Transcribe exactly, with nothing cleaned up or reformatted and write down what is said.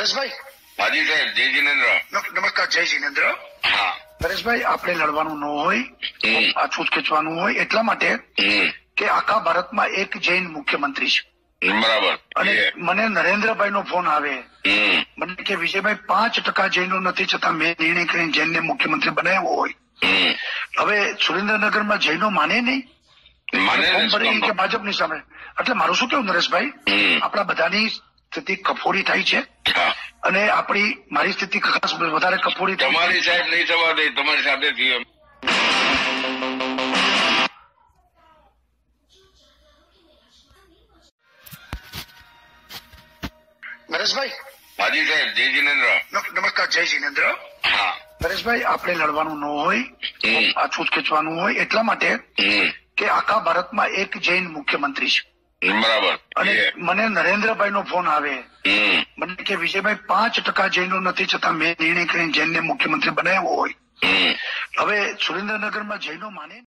નરેશભાઈ હાજી સાહેબ, જય જીનેન્દ્ર. નમસ્કાર. જય જીનેન્દ્ર. હા નરેશભાઈ, આપણે લડવાનું ન હોય, આ છૂટ ખેંચવાનું હોય એટલા માટે કે આખા ભારતમાં એક જૈન મુખ્યમંત્રી છે. બરાબર. અને મને નરેન્દ્રભાઈ નો ફોન આવે, મને કે વિજયભાઈ પાંચ ટકા જૈનો નથી છતાં મેં નિર્ણય કરીને જૈનને મુખ્યમંત્રી બનાવ્યો હોય. હવે સુરેન્દ્રનગરમાં જૈનો માને નહીં, ફોર્મ ભરી કે ભાજપની સામે. એટલે મારું શું કેવું નરેશભાઈ, આપણા બધાની સ્થિતિ કફોડી થાય છે અને આપણી મારી સ્થિતિ ખાસ વધારે કફોડી થાય. તમારી સાહેબ નહીં થવા દે, તમારી સાથે થયું. નરેશભાઈ હાજી સાહેબ, જય જીનેન્દ્ર. નમસ્કાર. જય જીનેન્દ્ર. હા નરેશભાઈ, આપણે લડવાનું ન હોય, આ છૂટ ખેંચવાનું હોય એટલા માટે કે આખા ભારતમાં એક જૈન મુખ્યમંત્રી છે. બરાબર. અને મને નરેન્દ્રભાઈ નો ફોન આવે, મને કે વિજયભાઈ પાંચ ટકા જૈનો નથી છતાં મેં નિર્ણય કરીને જૈનને મુખ્યમંત્રી બનાવ્યો હોય. હવે સુરેન્દ્રનગરમાં જૈનો માને